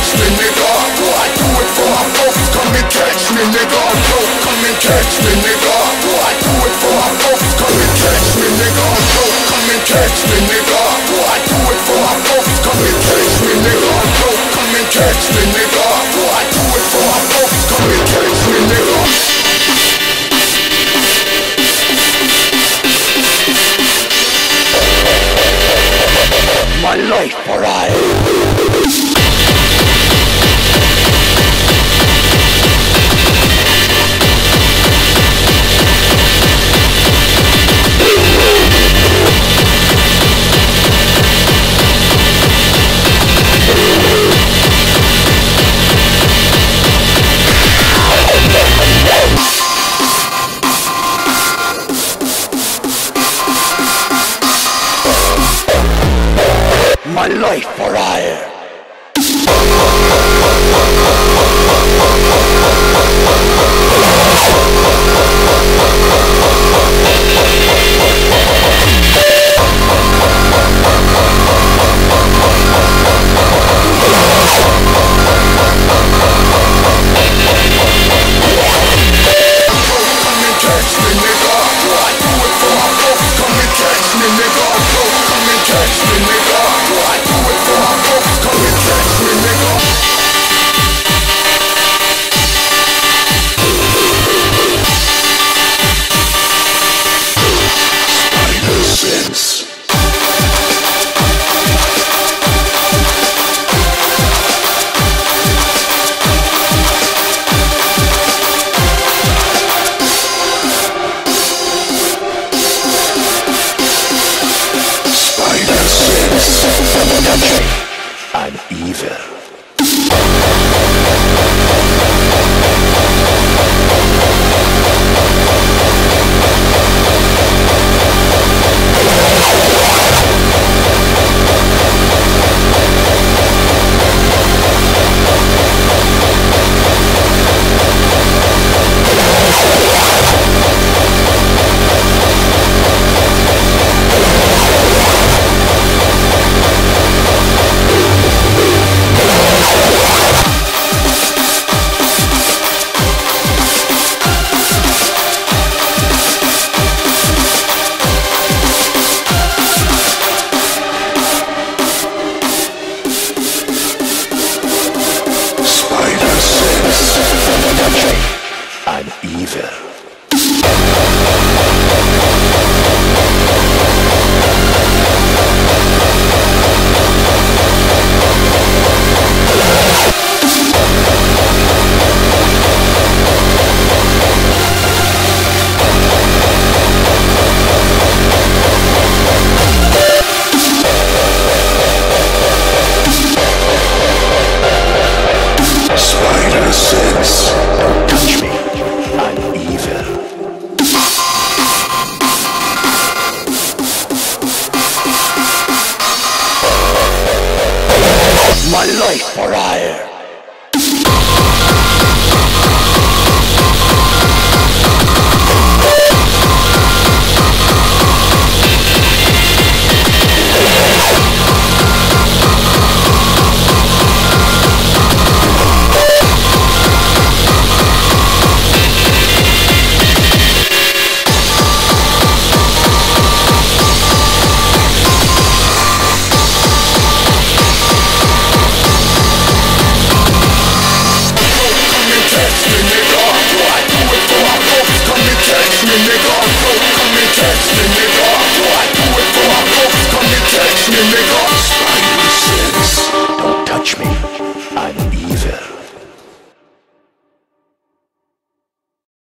catch me, nigga. I do it for my folks, come and catch me, nigga. Yo, come and catch me, nigga. I do it for my folks, come and catch me, nigga. Yo, come and catch me, nigga. I do it for my folks, come and catch me, nigga. Yo, come and catch me, nigga. I do it for my folks, come and catch me, nigga. My life for my life for hire. I'm evil. I'm evil. Spider sense. Don't touch me. I'm evil. My life for hire.